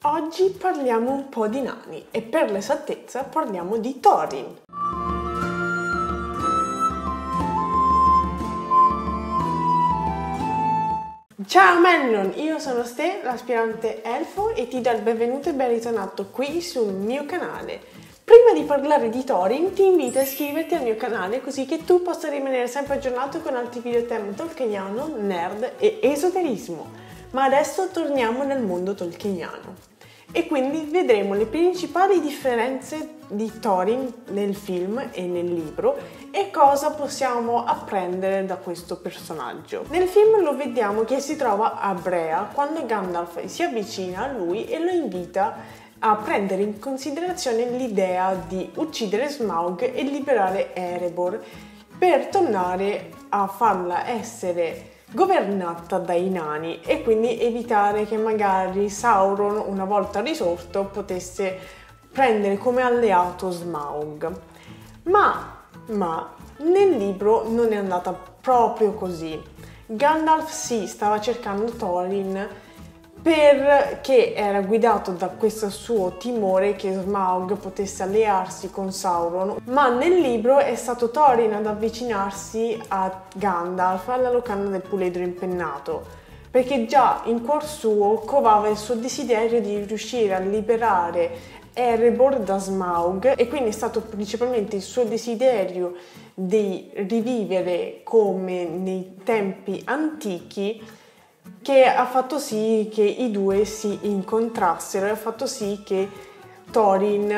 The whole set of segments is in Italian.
Oggi parliamo un po' di nani e per l'esattezza parliamo di Thorin. Ciao Melon, io sono Ste, l'aspirante elfo e ti do il benvenuto e ben ritornato qui sul mio canale. Prima di parlare di Thorin ti invito a iscriverti al mio canale così che tu possa rimanere sempre aggiornato con altri video tema tolkieniano, nerd e esoterismo. Ma adesso torniamo nel mondo tolkieniano. E quindi vedremo le principali differenze di Thorin nel film e nel libro e cosa possiamo apprendere da questo personaggio. Nel film lo vediamo che si trova a Brea quando Gandalf si avvicina a lui e lo invita a prendere in considerazione l'idea di uccidere Smaug e liberare Erebor per tornare a farla essere governata dai nani e quindi evitare che magari Sauron, una volta risorto, potesse prendere come alleato Smaug. Ma nel libro non è andata proprio così. Gandalf stava cercando Thorin perché era guidato da questo suo timore che Smaug potesse allearsi con Sauron, ma nel libro è stato Thorin ad avvicinarsi a Gandalf alla locanda del puledro impennato, perché già in cuor suo covava il suo desiderio di riuscire a liberare Erebor da Smaug e quindi è stato principalmente il suo desiderio di rivivere come nei tempi antichi che ha fatto sì che i due si incontrassero e ha fatto sì che Thorin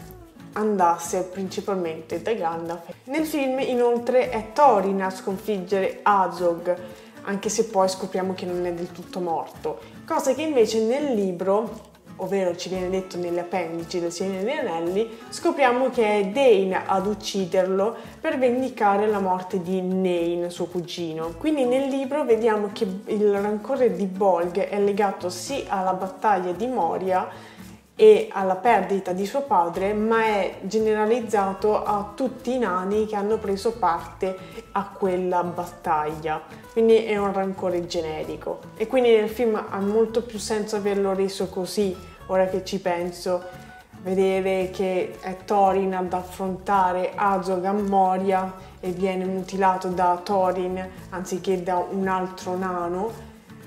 andasse principalmente da Gandalf. Nel film inoltre è Thorin a sconfiggere Azog, anche se poi scopriamo che non è del tutto morto, cosa che invece nel libro, ovvero ci viene detto nelle appendici del Signore degli Anelli, scopriamo che è Dain ad ucciderlo per vendicare la morte di Nain, suo cugino. Quindi nel libro vediamo che il rancore di Bolg è legato sì alla battaglia di Moria e alla perdita di suo padre, ma è generalizzato a tutti i nani che hanno preso parte a quella battaglia. Quindi è un rancore generico. E quindi nel film ha molto più senso averlo reso così, ora che ci penso, vedere che è Thorin ad affrontare Azog a Moria e viene mutilato da Thorin anziché da un altro nano,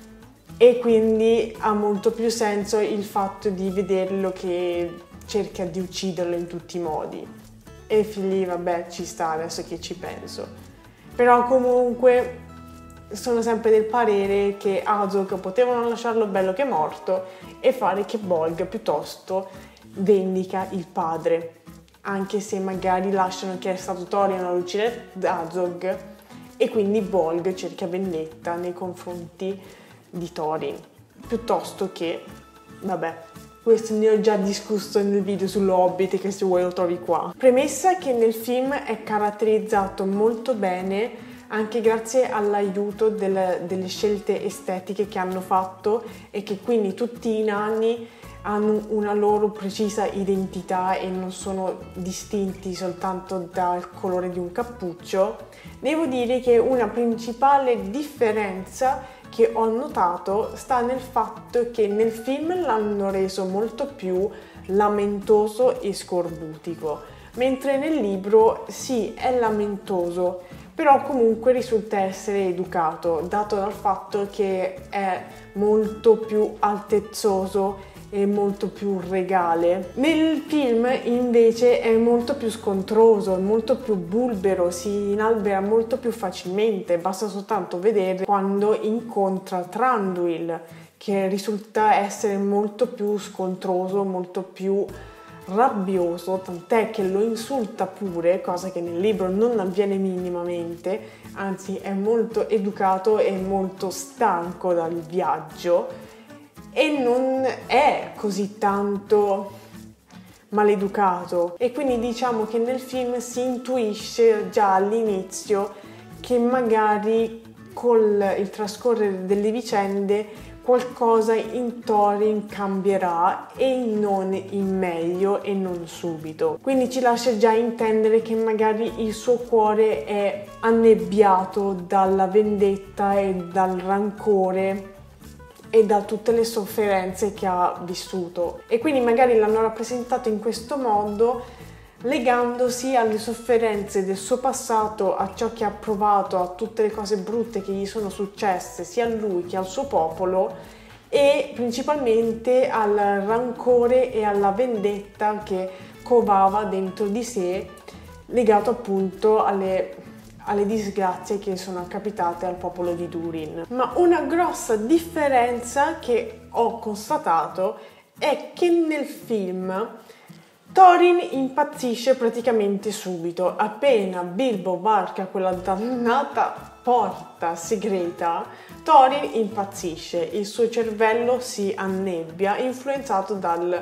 e quindi ha molto più senso il fatto di vederlo che cerca di ucciderlo in tutti i modi. E figli, vabbè, ci sta adesso che ci penso. Però comunque sono sempre del parere che Azog potevano lasciarlo bello che morto e fare che Bolg piuttosto vendica il padre, anche se magari lasciano che è stato Thorin a uccidere Azog e quindi Bolg cerca vendetta nei confronti di Thorin, piuttosto che, vabbè, questo ne ho già discusso nel video sull'Hobbit che se vuoi lo trovi qua. Premessa che nel film è caratterizzato molto bene anche grazie all'aiuto delle scelte estetiche che hanno fatto e che quindi tutti i nani hanno una loro precisa identità e non sono distinti soltanto dal colore di un cappuccio. Devo dire che una principale differenza che ho notato sta nel fatto che nel film l'hanno reso molto più lamentoso e scorbutico, mentre nel libro sì, è lamentoso, però comunque risulta essere educato, dato dal fatto che è molto più altezzoso e molto più regale. Nel film invece è molto più scontroso, molto più bulbero, si inalbera molto più facilmente, basta soltanto vedere quando incontra Thranduil, che risulta essere molto più scontroso, molto più rabbioso, tant'è che lo insulta pure, cosa che nel libro non avviene minimamente, anzi è molto educato e molto stanco dal viaggio e non è così tanto maleducato, e quindi diciamo che nel film si intuisce già all'inizio che magari con il trascorrere delle vicende qualcosa in Thorin cambierà e non in meglio e non subito. Quindi ci lascia già intendere che magari il suo cuore è annebbiato dalla vendetta e dal rancore e da tutte le sofferenze che ha vissuto, e quindi magari l'hanno rappresentato in questo modo, legandosi alle sofferenze del suo passato, a ciò che ha provato, a tutte le cose brutte che gli sono successe sia a lui che al suo popolo, e principalmente al rancore e alla vendetta che covava dentro di sé, legato appunto alle disgrazie che sono capitate al popolo di Durin. Ma una grossa differenza che ho constatato è che nel film Thorin impazzisce praticamente subito. Appena Bilbo varca quella dannata porta segreta, Thorin impazzisce, il suo cervello si annebbia, influenzato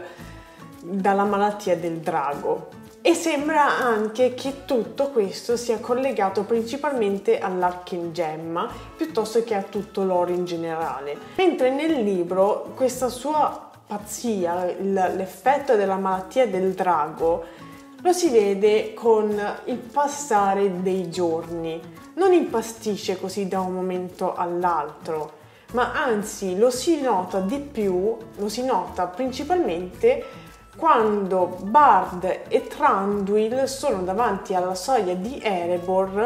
dalla malattia del drago. E sembra anche che tutto questo sia collegato principalmente all'Archengemma piuttosto che a tutto l'oro in generale. Mentre nel libro questa sua pazzia, l'effetto della malattia del drago, lo si vede con il passare dei giorni. Non impastisce così da un momento all'altro, ma anzi lo si nota di più, lo si nota principalmente quando Bard e Thranduil sono davanti alla soglia di Erebor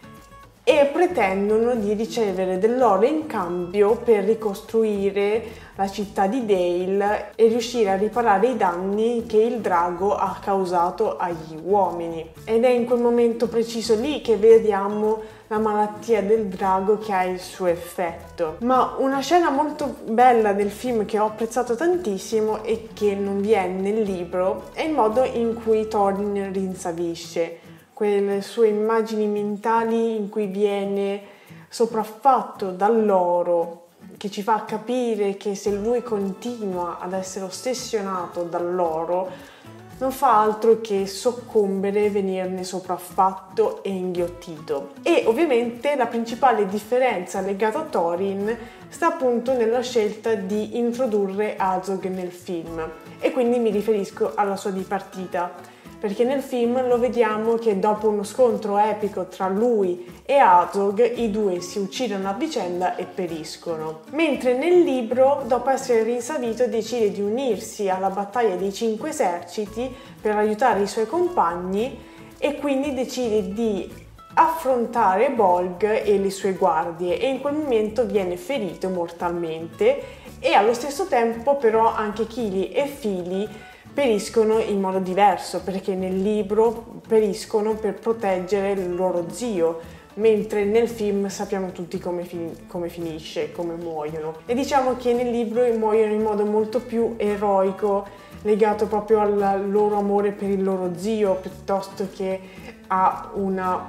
e pretendono di ricevere dell'oro in cambio per ricostruire la città di Dale e riuscire a riparare i danni che il drago ha causato agli uomini. Ed è in quel momento preciso lì che vediamo la malattia del drago che ha il suo effetto. Ma una scena molto bella del film che ho apprezzato tantissimo e che non vi è nel libro è il modo in cui Thorin rinsavisce, quelle sue immagini mentali in cui viene sopraffatto dall'oro, che ci fa capire che se lui continua ad essere ossessionato dall'oro non fa altro che soccombere, venirne sopraffatto e inghiottito. E ovviamente la principale differenza legata a Thorin sta appunto nella scelta di introdurre Azog nel film, e quindi mi riferisco alla sua dipartita, perché nel film lo vediamo che dopo uno scontro epico tra lui e Azog i due si uccidono a vicenda e periscono, mentre nel libro, dopo essere rinsavito, decide di unirsi alla battaglia dei 5 eserciti per aiutare i suoi compagni e quindi decide di affrontare Bolg e le sue guardie, e in quel momento viene ferito mortalmente, e allo stesso tempo però anche Kili e Fili periscono in modo diverso, perché nel libro periscono per proteggere il loro zio, mentre nel film sappiamo tutti come finisce, come muoiono. E diciamo che nel libro muoiono in modo molto più eroico, legato proprio al loro amore per il loro zio, piuttosto che a una...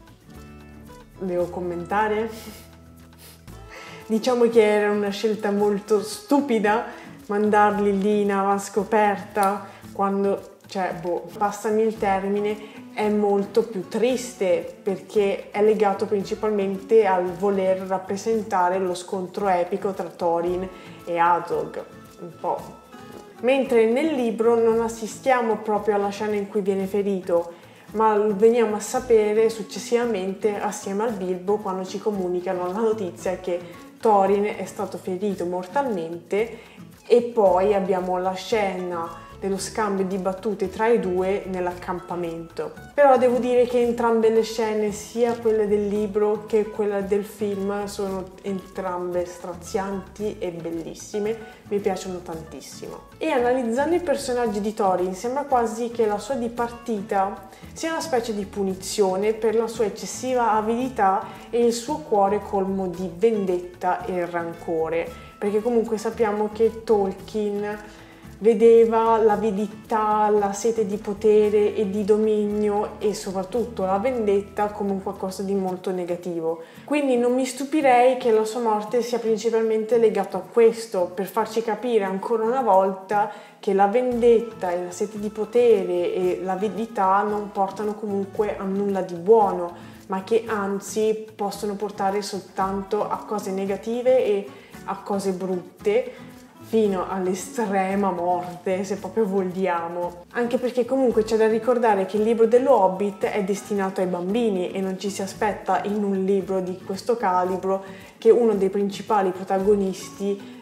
Devo commentare? Diciamo che era una scelta molto stupida mandarli lì in avanscoperta quando, passami il termine, è molto più triste, perché è legato principalmente al voler rappresentare lo scontro epico tra Thorin e Azog, un po'. Mentre nel libro non assistiamo proprio alla scena in cui viene ferito, ma veniamo a sapere successivamente assieme al Bilbo quando ci comunicano la notizia che Thorin è stato ferito mortalmente, e poi abbiamo la scena dello scambio di battute tra i due nell'accampamento. Però devo dire che entrambe le scene, sia quelle del libro che quella del film, sono entrambe strazianti e bellissime, mi piacciono tantissimo. E analizzando i personaggi di Thorin sembra quasi che la sua dipartita sia una specie di punizione per la sua eccessiva avidità e il suo cuore colmo di vendetta e rancore, perché comunque sappiamo che Tolkien vedeva l'avidità, la sete di potere e di dominio e soprattutto la vendetta come un qualcosa di molto negativo. Quindi non mi stupirei che la sua morte sia principalmente legata a questo, per farci capire ancora una volta che la vendetta e la sete di potere e l'avidità non portano comunque a nulla di buono, ma che anzi possono portare soltanto a cose negative e a cose brutte, fino all'estrema morte, se proprio vogliamo. Anche perché comunque c'è da ricordare che il libro dello Hobbit è destinato ai bambini e non ci si aspetta in un libro di questo calibro che uno dei principali protagonisti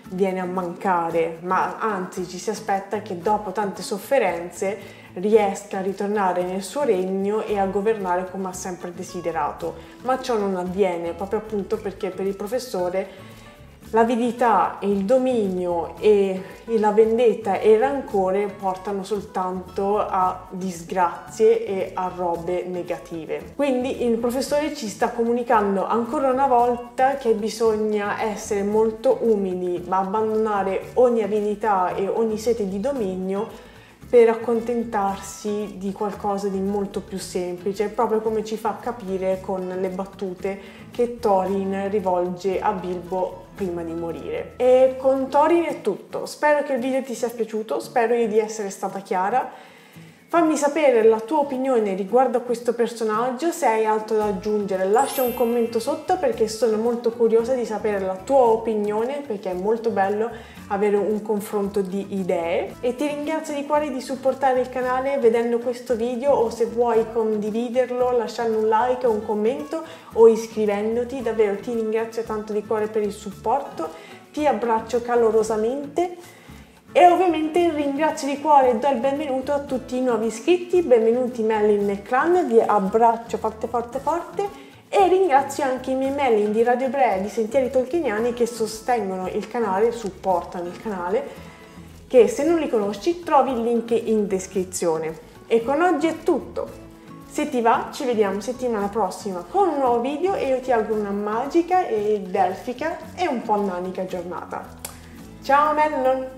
viene a mancare, ma anzi ci si aspetta che dopo tante sofferenze riesca a ritornare nel suo regno e a governare come ha sempre desiderato. Ma ciò non avviene proprio appunto perché per il professore l'avidità e il dominio e la vendetta e il rancore portano soltanto a disgrazie e a robe negative. Quindi il professore ci sta comunicando ancora una volta che bisogna essere molto umili, ma abbandonare ogni avidità e ogni sete di dominio per accontentarsi di qualcosa di molto più semplice, proprio come ci fa capire con le battute che Thorin rivolge a Bilbo prima di morire. E con Thorin è tutto, spero che il video ti sia piaciuto, spero di essere stata chiara. Fammi sapere la tua opinione riguardo a questo personaggio, se hai altro da aggiungere lascia un commento sotto perché sono molto curiosa di sapere la tua opinione, perché è molto bello avere un confronto di idee. E ti ringrazio di cuore di supportare il canale vedendo questo video, o se vuoi condividerlo lasciando un like o un commento o iscrivendoti. Davvero ti ringrazio tanto di cuore per il supporto, ti abbraccio calorosamente. E ovviamente ringrazio di cuore e do il benvenuto a tutti i nuovi iscritti, benvenuti Melin nel clan, vi abbraccio forte forte forte e ringrazio anche i miei Melin di Radio Brea di Sentieri Tolkieniani che sostengono il canale, supportano il canale, che se non li conosci trovi il link in descrizione. E con oggi è tutto, se ti va ci vediamo settimana prossima con un nuovo video e io ti auguro una magica ed elfica e un po' nanica giornata. Ciao Melon!